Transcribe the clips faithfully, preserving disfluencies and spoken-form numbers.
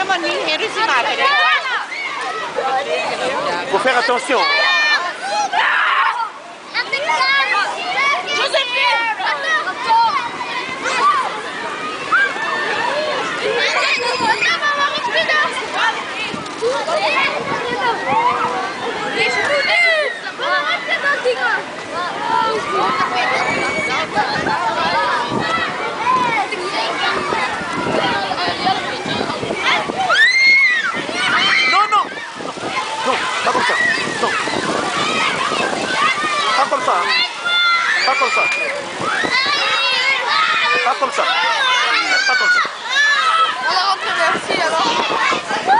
helemaal niet geen ruzie maken. Faut faire attention. Non, non. Non, pas comme ça. Non. Pas comme ça. Pas comme ça. Pas comme ça. Pas comme ça. Alors on peut merci alors.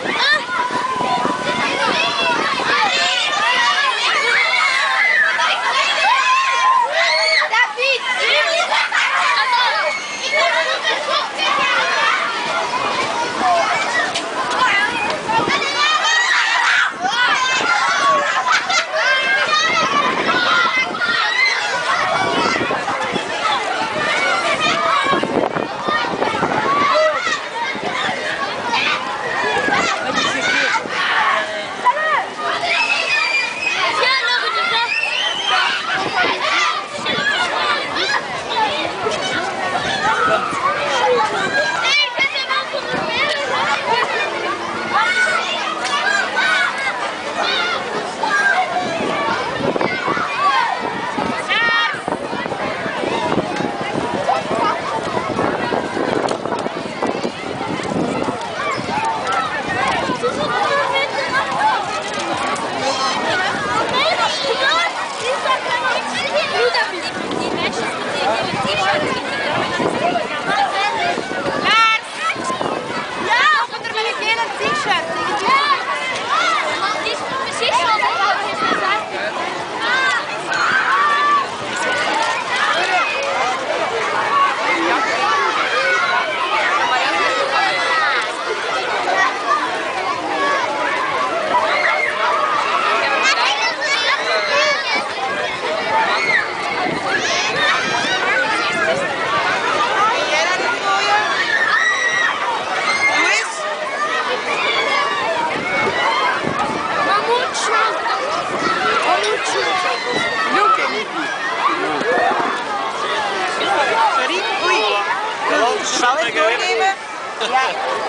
Zal ik doornemen? Ja.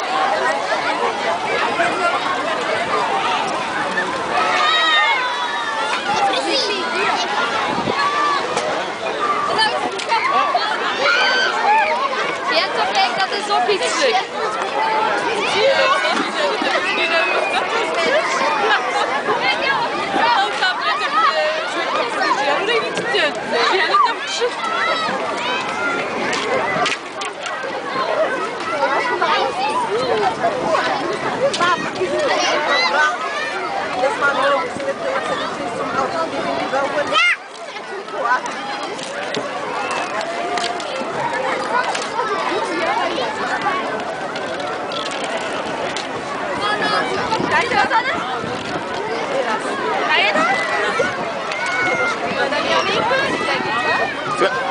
Ja, toch kijk, dat is ook iets leuk. Kijk je wat aan het? Ga je dan? Dan jouw winkel, denk ik wel. Ja.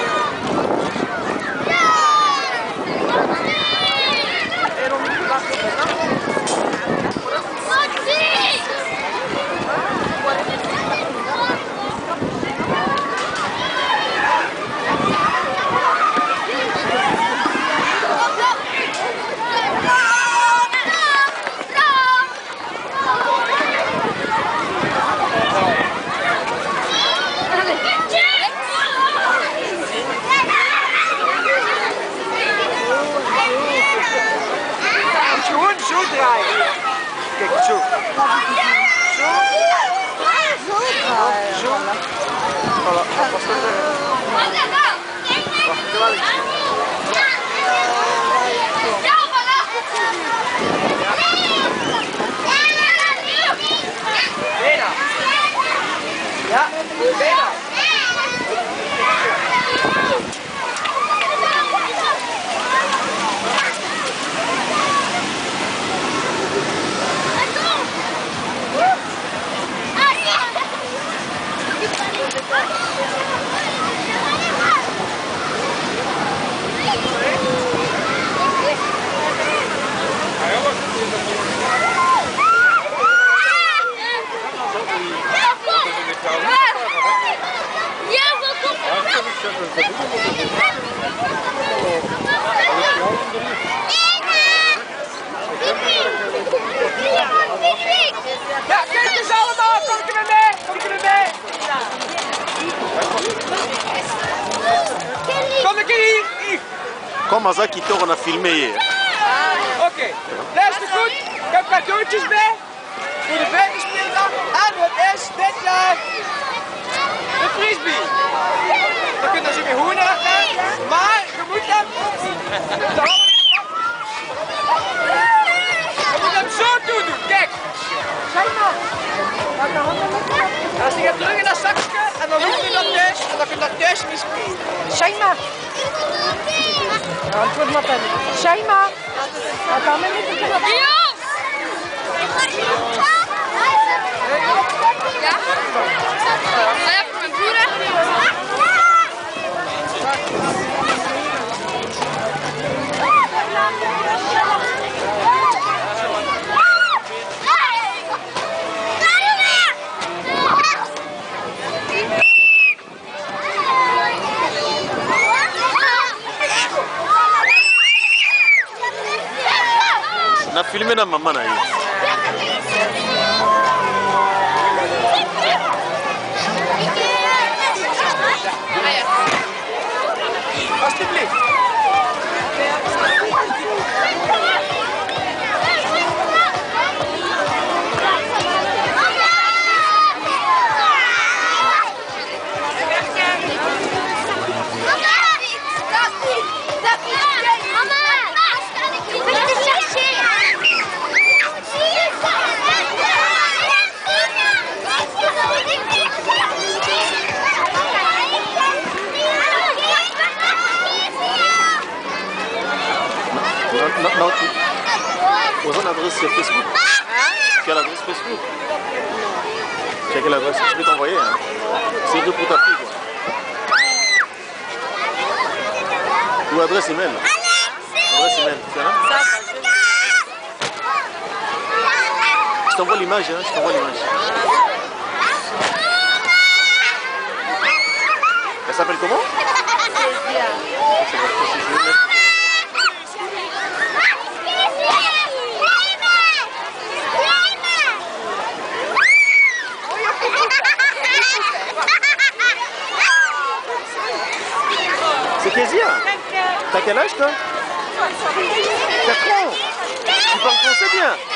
Zo draaien. Kijk, zo. Zo. Zo draaien. Zo. Voilà, dat was het. Wacht, terwijl ik... Bijna. Ja, bijna. Maza Kitoko na filmé hier. Oké, luister goed. Ik heb cadeautjes bij. Voor de buitenspeler. En wat is dit jaar? De frisbee. Dan kunnen ze weer hoenen gaan. Maar je moet hem... Je moet hem zo doen. Kijk. Als je gaat terug in dat zakje en dan doe je dat thuis en dan kun je dat thuis mee spelen. Shaima. Antwoord maar dan. Shaima. Wat kan men niet doen? Ja? Ja, voor mijn broer. Na filmé na maman na hier. Alsjeblieft. Non, non, tu... Où est ton adresse Facebook? Quelle adresse Facebook? Tu as quelle adresse? Je peux t'envoyer, hein? C'est deux pour ta fille, quoi. Ou adresse email? Adresse email, tu en as? Je t'envoie l'image, hein? Je t'envoie l'image. Elle s'appelle comment? C'est Kezia. T'as quel âge toi? quatre ans. Tu parles français bien.